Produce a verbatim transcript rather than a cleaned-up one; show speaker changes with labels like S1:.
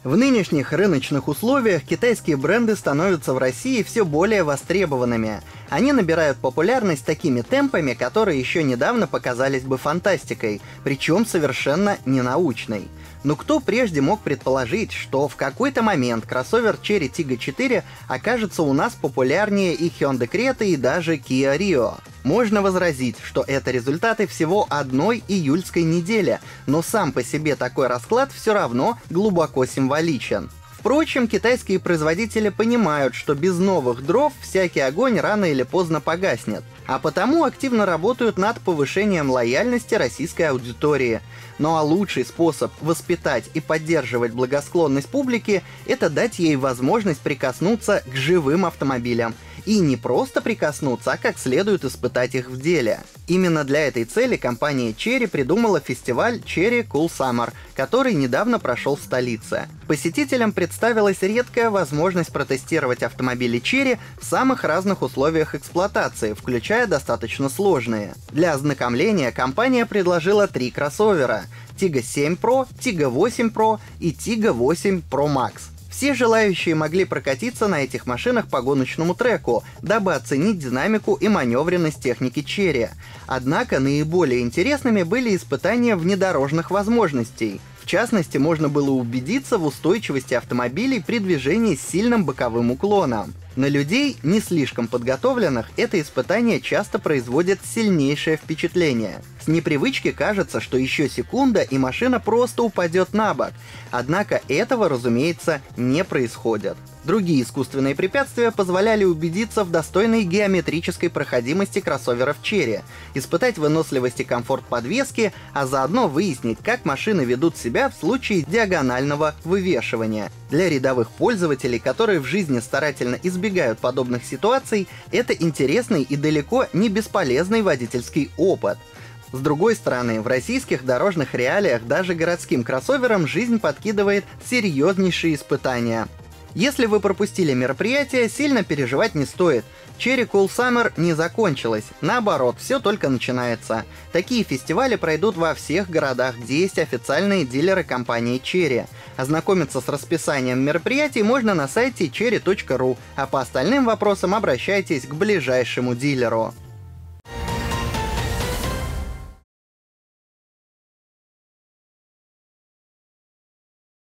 S1: В нынешних рыночных условиях китайские бренды становятся в России все более востребованными. Они набирают популярность такими темпами, которые еще недавно показались бы фантастикой, причем совершенно ненаучной. Но кто прежде мог предположить, что в какой-то момент кроссовер Chery Tiggo четыре окажется у нас популярнее и Hyundai Creta, и даже Kia Rio? Можно возразить, что это результаты всего одной июльской недели, но сам по себе такой расклад все равно глубоко символичен. Впрочем, китайские производители понимают, что без новых дров всякий огонь рано или поздно погаснет, а потому активно работают над повышением лояльности российской аудитории. Ну а лучший способ воспитать и поддерживать благосклонность публики — это дать ей возможность прикоснуться к живым автомобилям. И не просто прикоснуться, а как следует испытать их в деле. Именно для этой цели компания Chery придумала фестиваль Chery Cool Summer, который недавно прошел в столице. Посетителям представилась редкая возможность протестировать автомобили Chery в самых разных условиях эксплуатации, включая достаточно сложные. Для ознакомления компания предложила три кроссовера — Tiggo семь Pro, Tiggo восемь Pro и Tiggo восемь Pro Max. Все желающие могли прокатиться на этих машинах по гоночному треку, дабы оценить динамику и маневренность техники Chery. Однако наиболее интересными были испытания внедорожных возможностей. В частности, можно было убедиться в устойчивости автомобилей при движении с сильным боковым уклоном. На людей, не слишком подготовленных, это испытание часто производит сильнейшее впечатление. С непривычки кажется, что еще секунда и машина просто упадет на бок. Однако этого, разумеется, не происходит. Другие искусственные препятствия позволяли убедиться в достойной геометрической проходимости кроссоверов Chery, испытать выносливость и комфорт подвески, а заодно выяснить, как машины ведут себя в случае диагонального вывешивания. Для рядовых пользователей, которые в жизни старательно избегают подобных ситуаций, это интересный и далеко не бесполезный водительский опыт. С другой стороны, в российских дорожных реалиях даже городским кроссоверам жизнь подкидывает серьезнейшие испытания. Если вы пропустили мероприятие, сильно переживать не стоит. Chery Cool Summer не закончилась, наоборот, все только начинается. Такие фестивали пройдут во всех городах, где есть официальные дилеры компании Chery. Ознакомиться с расписанием мероприятий можно на сайте chery точка ру, а по остальным вопросам обращайтесь к ближайшему дилеру.